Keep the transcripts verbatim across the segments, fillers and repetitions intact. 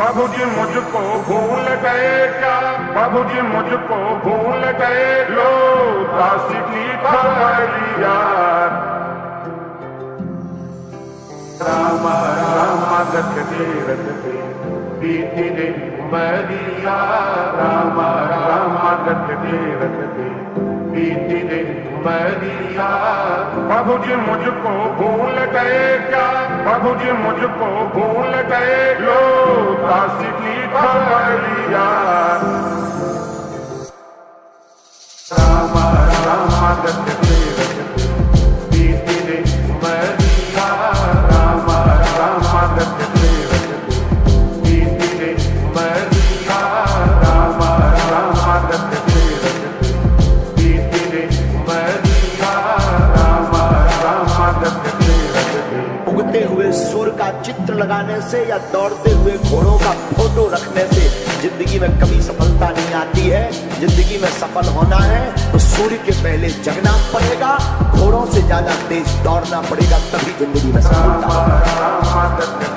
बाबूजी मुझको भूल गए क्या, बाबूजी मुझको भूल गए, लो दासी की थालिया। रामा रामा रखते रखते बीती दिन उमरिया, रामा रामा रखते रखते बीती दिन उमरिया। बाबूजी मुझको भूल गए क्या, बाबूजी मुझको भूल गए, लो दासी की थालिया। रामा रामा रखते रखते बीती दिन उमरिया, रामा रामा रखते रखते बीती दिन उमरिया, रामा रामा रखते रखते बीती दिन उमरिया, रामा रामा रखते रखते। उगते हुए सूर्य का चित्र लगाने से या दौड़ते हुए घोड़ों का फोटो रखने से जिंदगी में कभी सफलता नहीं आती है। जिंदगी में सफल होना है तो सूर्य के पहले जगना पड़ेगा, घोड़ों से ज्यादा तेज दौड़ना पड़ेगा, तभी जिंदगी में सफलता होगी।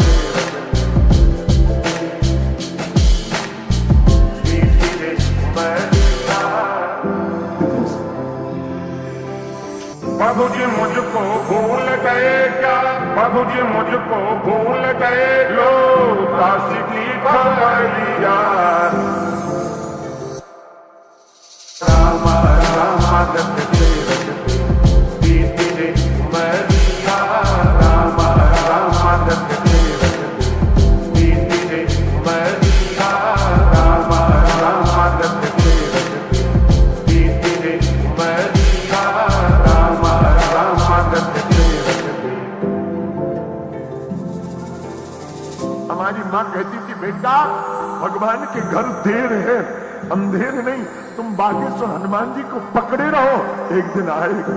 बाबूजी मुझको भूल गए क्या, बाबूजी मुझको भूल गए, लो दासी की थालिया। रामा रामा रखते रखते बीती दिन उमरिया, रामा रामा रखते रखते बीती दिन उमरिया, रामा रामा रखते रखते बीती दिन उमरिया, रामा रामा रखते रखते। हमारी माँ कहती थी, बेटा भगवान के घर देर है अंधेर नहीं, तुम बागेश्वर हनुमान जी को पकड़े रहो, एक दिन आएगा।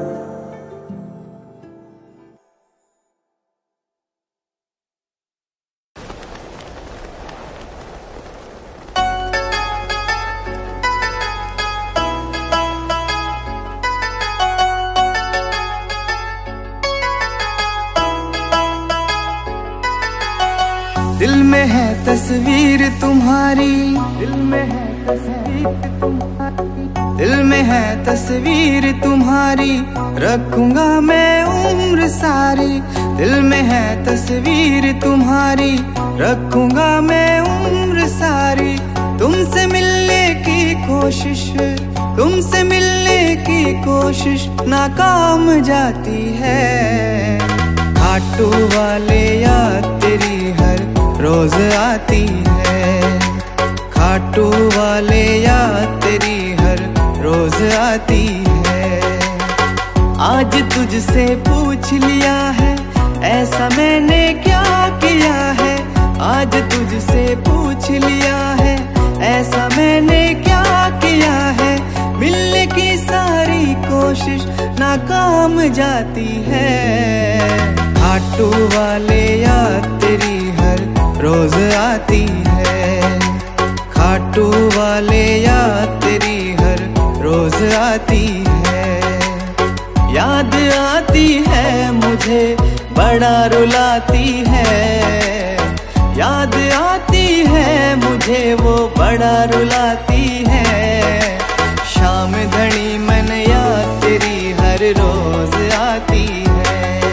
दिल में है तस्वीर तुम्हारी, दिल में है तस्वीर तुम्हारी, दिल में है तस्वीर तुम्हारी, रखूंगा मैं उम्र सारी। दिल में है तस्वीर तुम्हारी, रखूंगा मैं उम्र सारी। तुमसे मिलने की कोशिश, तुमसे मिलने की कोशिश नाकाम जाती है। खाटू वाले याद तेरी हर रोज आती है, खाटू वाले याद तेरी हर रोज आती है। आज तुझसे पूछ लिया है, ऐसा मैंने क्या किया है। आज तुझसे पूछ लिया है, ऐसा मैंने क्या किया है। मिलने की सारी कोशिश नाकाम जाती है। खाटू वाले याद तेरी हर रोज आती है, खाटू वाले याद तेरी हर रोज आती है। याद आती है मुझे बड़ा रुलाती है, याद आती है मुझे वो बड़ा रुलाती है। शाम धनी मन याद तेरी हर रोज आती है।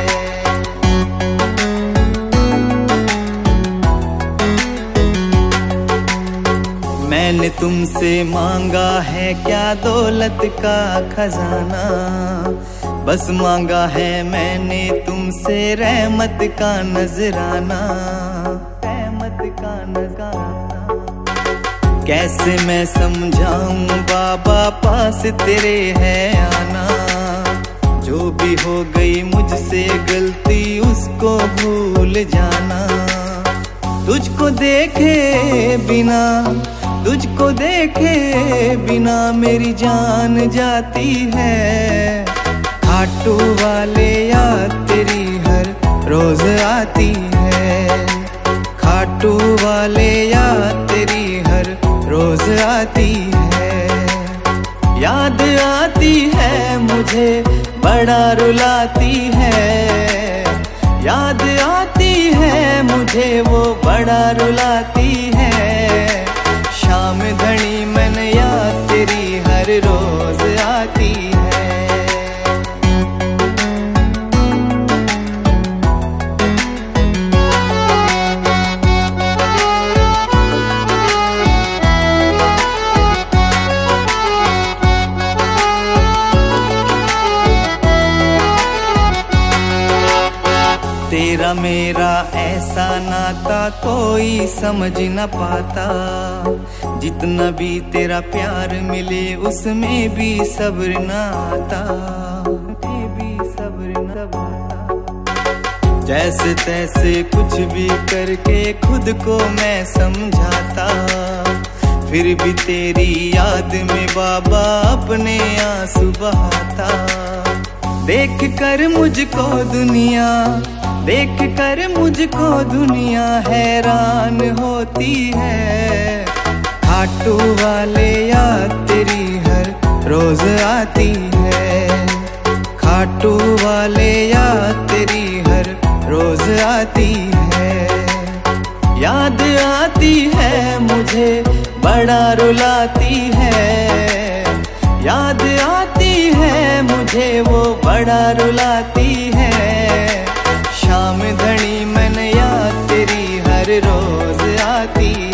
मैंने तुमसे मांगा है क्या दौलत का खजाना, बस मांगा है मैंने तुमसे रहमत का नजराना, रहमत का नजराना। कैसे मैं समझाऊं बाबा पास तेरे है आना। जो भी हो गई मुझसे गलती उसको भूल जाना। तुझको देखे बिना, तुझको देखे बिना मेरी जान जाती है। खाटू वाले याद तेरी हर रोज आती है, खाटू वाले याद तेरी हर रोज आती है। याद आती है मुझे बड़ा रुलाती है, याद आती है मुझे वो बड़ा रुलाती है। शाम धनी मन याद तेरी हर रोज आती है। तेरा मेरा ऐसा नाता कोई समझ न पाता। जितना भी तेरा प्यार मिले उसमें भी सब्र न आता, भी सब्र न आता। जैसे तैसे कुछ भी करके खुद को मैं समझाता, फिर भी तेरी याद में बाबा अपने आंसू बहाता। देख कर मुझको दुनिया देख कर मुझको दुनिया हैरान होती है। खाटू वाले याद तेरी हर रोज आती है। खाटू वाले याद तेरी हर रोज आती है। याद आती है मुझे बड़ा रुलाती है। याद आती है मुझे वो बड़ा रुलाती है। शाम धनी मन याद तेरी हर रोज आती है।